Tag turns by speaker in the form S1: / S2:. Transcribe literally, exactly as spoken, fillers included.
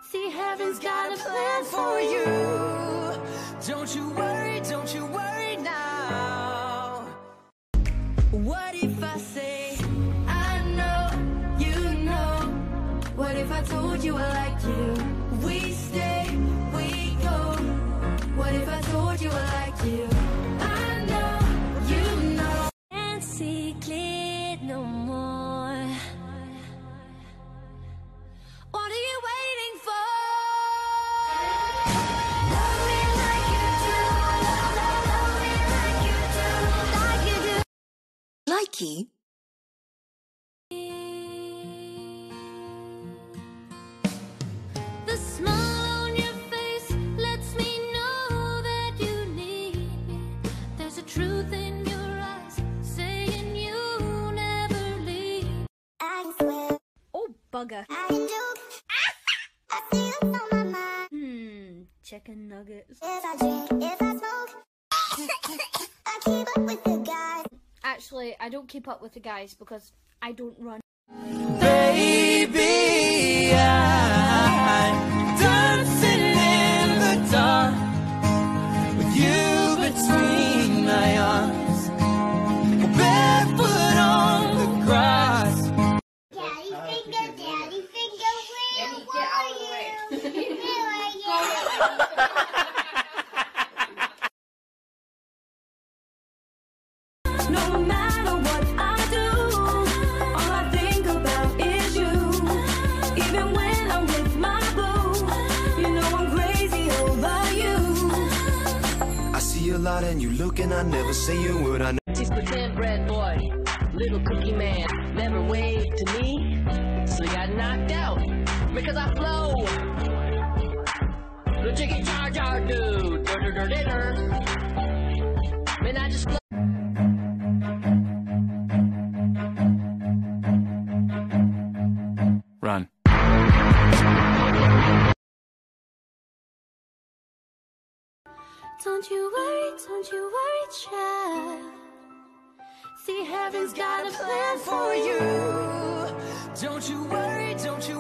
S1: See, heaven's got a plan for you. Don't you worry, don't you worry now. What if I say, I know, you know? What if I told you I like you? We stay, we go. What if I told you I like you? I know, you know. Can't see clear no more. What are you waiting for? Love me like you do. Love, love, love me like you do. Like you do.
S2: Likey?
S1: The smile on your face lets me know that you need me. There's a truth in your eyes saying you never leave. I swear.
S3: Oh, bugger.
S1: I can joke. I see what's on my mind.
S3: Hmm, chicken nuggets.
S1: If I drink, if I smoke, I keep up with the guys.
S3: Actually, I don't keep up with the guys because I don't run.
S4: Baby, I'm dancing in the dark with you between my arms, barefoot on the grass.
S5: Daddy finger, daddy finger, where are you? Where are you?
S1: No matter what I do, all I think about is you. Even when I'm with my boo, you know I'm crazy over you.
S6: I see a lot and you look and I never say a word. I
S7: He's pretend bread boy, little cookie man, never waved to me, so he got knocked out because I flow. The chicken jar jar dude, dur dur dur dur. Man, I just flow.
S4: Run.
S1: Don't you worry, don't you worry, child. See, heaven's got a plan for you. Don't you worry, don't you